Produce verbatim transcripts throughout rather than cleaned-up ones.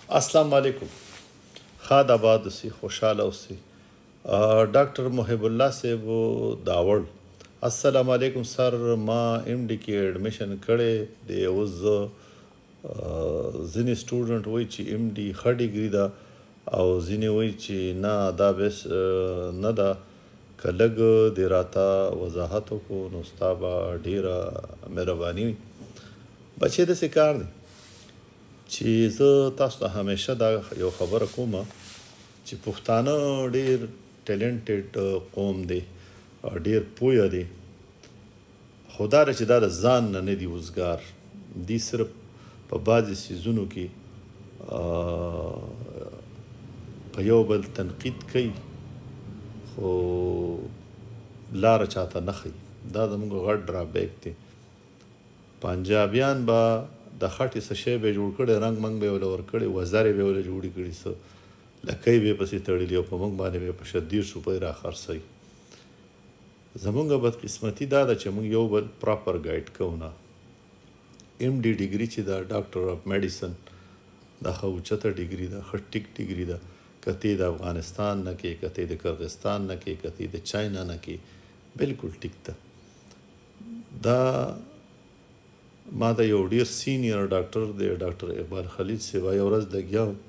السلام علیکم. ښاد آباد اوسئ، خوشحاله اوسئ. ډاکټر محب الله صاحب داوړ. السلام علیکم سر، ما ایم ډي کې ایډمیشن کړی دی. اوس زه ځینې سټوډنټ وایي چې ایم ډي ښه ډیګري ده او ځینې وایي چې نه دا بیس نه ده. که لږ دې راته وضاحت وکړو نو ستا به ډېره مهرباني وي. بچې داسې کار دی چې زه تاسو ته همیشه دا یو خبره کومه چې پښتانه ډېر ټیلنټډ قوم دی، ډېر پویه دی. خو دا ده چې دا د ځان نه نه دي وزګار. دي صرف په بعضې څیزونو کې په یو بل تنقید کوي خو لاره چاته نه ښیي. دا زموږ غټ ډرابیک دی. پنجابیان به د خټې څه شی به یې جوړ کړی، رنګ منګ به یې ورله ورکړی، وزرې به یې ورله جوړې کړي، څه لکۍ به یې پسې تړلي او په موږ باندې به یې په شدیر روپۍ راخرڅوي. زموږ بدقسمتي دا ده چې موږ یو بل پراپر ګایډ کوو نه. ایم ډي ډیګري چې ده، ډاکټر اف میډیسن، دا ښه اوچته ډیګري ده، ښه ټیک ډیګري ده. که ته د افغانستان نه کې، که ته د کرغستان نه کې، که ته د چاینا نه کې، بلکل ټیک ده. دا ما د یو ډېر سینیر ډاکټر دی، ډاکټر اقبال خلیل صاحب، یو ورځ لګیا و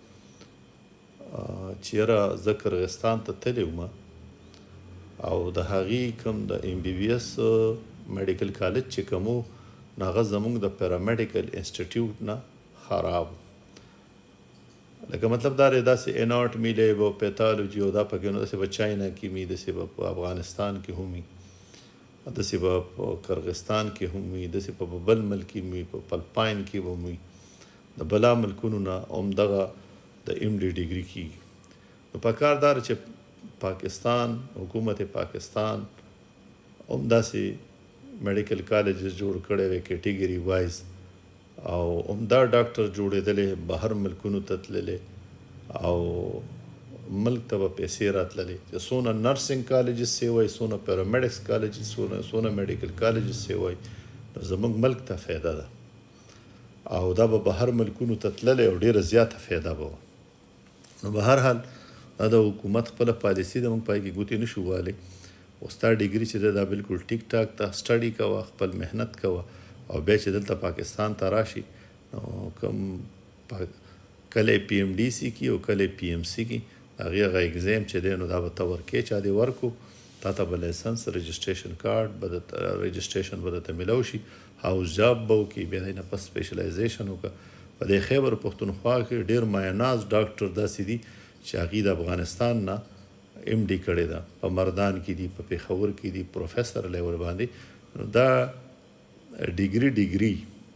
چې یاره زه کرغستان ته تللی وم او د هغې کوم د ایم بي بي ایس میډیکل کالج چې کوم و نو هغه زموږ د پیرامیډیکل انسټیټیوټ نه خراب و. لکه مطلب دا دی داسې اناټمي لیب او پیتالوجي او دا پکې نو داسې به چاینا کې وي، داسې به په افغانستان کې هم وي، داسې به په کرغستان کې هم وي، داسې په بل ملک کې وي، په فلپاین کې به هم وي. د بلا ملکونو نه همدغه د ایم ډي ډیګري کېږي. نو پکار دا ده چې پاکستان، حکومت پاکستان هم داسې میډیکل کالجز جوړ کړی وی کیټیګري وایز او همدا ډاکټر جوړېدلی، بهر ملکونو ته تللی او ملک ته به پیسې راتللې چې څونه نرسنګ کالجز سی وایي، څونه پیرامیډکس کالجز، څونه میډیکل کالجز سی وایي. نو زموږ ملک ته فایده ده او دا به بهر ملکونو ته تللی او ډېره زیاته فایده به وه. نو به هر حال دا د حکومت خپله پالیسي ده، موږ پای کې ګوتې نه شو وهلی. خو ستا ډیګري چې ده دا بلکل ټیک ټاک ده. سټډي کوه، خپل محنت کوه او بیا چې دلته پاکستان ته راشي نو کوم کله یې پی ایم ډي سي کي او کله یې پی ایم سی کي، هغې هغه اګزام چې دی نو دا به ته ورکې، چا دې ورکو، تا ته به لایسنس، رجسټریشن کارډ به درته رجسټریشن به درته میلاو شي، هاوس جاب به وکړي، بیا د نه پس سپیشلایزیشن وکړه. په دې خیبر پښتونخوا کې ډېر مایناز ډاکټر داسې دي چې هغې د افغانستان نه ایم ډي کړې ده، په مردان کې دي، په پېښور کې دي، پروفیسر لیول باندې. نو دا ډیګري ډیګري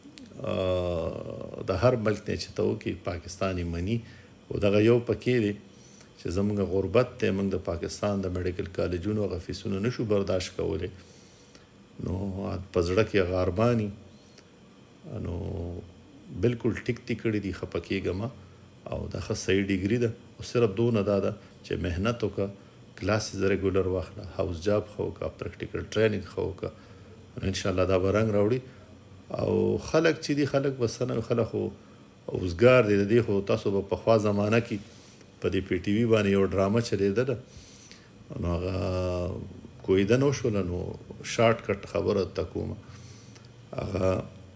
د هر ملک نه چې ته وکړي پاکستان یې مني. خو دغه یو پکې دی چې زموږ غربت دی، موږ د پاکستان د میډیکل کالجونو هغه فیسونه نشو برداشت کولی. نو په زړه کې هغه ارماني نو بلکل ټیک ټیک کړي دي، خفه کېږه مه او دا ښه صحیح ډیګري ده. او صرف دونه دا ده چې محنت وکړه، کلاسز ریګولر واخله، هاوس جاب ښه وکړه، پریکټیکل ټریننګ ښه وکړه، انشاءالله دا به رنګ راوړي. او خلک چې دي خلک به څه نه، خلک خو اوزګار دی. د دې خو تاسو به پخوا زمانه کې په دې پی ټي وي باندې یو ډرامه چلېدله نو هغه کویده نه وشوله. نو شارټ کټ خبره ته کومه، هغه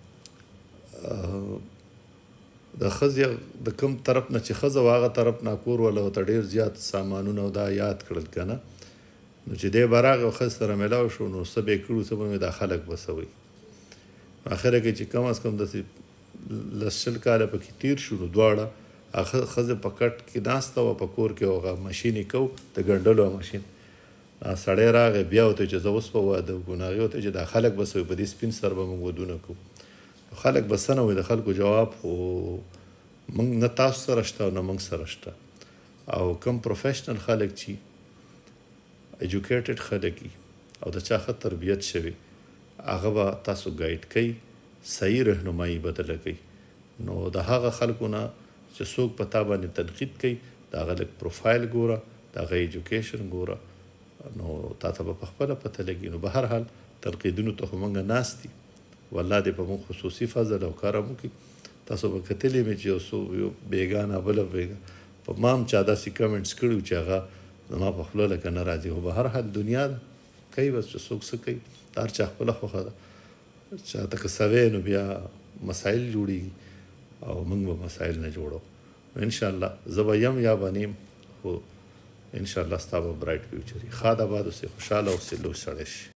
د ښځې د کوم طرف نه چې ښځه وه هغه طرف نه کور وله ورته ډېر زیات سامانونه او دا یاد کړل که نه. نو چې دی به راغی او ښځې سره میلاو شو نو څه به یې کړو، څه به مې دا خلک به څه وایي. اخره کې چې کم از کم داسې لس شل کاله پکې تېر شو نو دواړه هغه ښځه په کټ کې ناسته وه، په کور کې هغه مشین یې کو د ګنډلو مشین. سړی راغی بیا ورته چې زه اوس به واده وکړو. نو هغې ورته چې دا خلک به څه وایي، په دې سپین سر به موږ ودونه کوو. خلک به څه نه وایي، د خلکو جواب خو موږ نه تاسو سره شته او نه موږ سره شته. او کم پروفیشنل خلک چې ایجوکیټډ خلک وي او د چا ښه تربیت شوي هغه به تاسو ګایډ کوي، صحیح رهنمایي بدله کوي. نو د هغه خلکو نه چې څوک په تا باندې تنقید کوي د هغه لږ پروفایل ګوره، د هغه ایجوکیشن ګوره، نو تا ته به په خپله پته لګي. نو به هر حال تنقیدونو ته خو موږ ناست دي، والله دې په موږ خصوصي فضل او کرم وکړي. تاسو به کتلی مې چې یو څو یو بیګانه بله بیګا په ما هم چا داسې کمنټس کړي چې هغه زما په خوله لکه نه راځي خو به هر حال دنیا ده کوي بس چې څوک څه کوي هر چا خپله خوښه ده چاته که سوی نو بیا مسایل جوړېږي او موږ به مسایل نه جوړو انشاءالله زه به یم یا به نیم خو انشاءالله ستا به برایټ فیوچر وي ښاد آباد اوسې خوشحاله اوسې لوی سړی شي